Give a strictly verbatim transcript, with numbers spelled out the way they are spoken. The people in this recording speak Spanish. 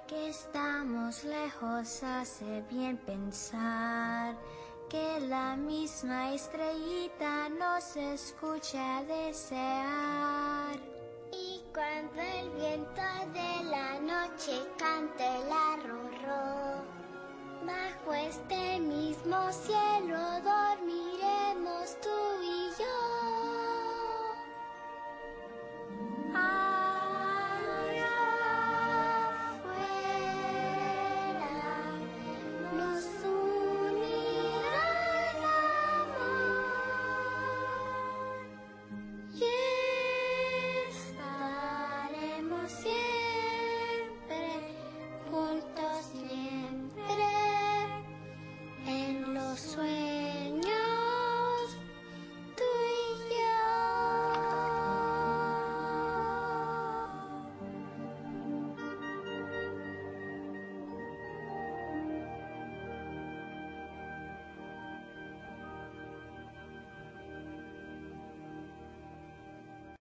Que estamos lejos hace bien pensar que la misma estrellita nos escucha desear. Y cuando el viento de la noche cante el arrorró, bajo este mismo cielo dormiré.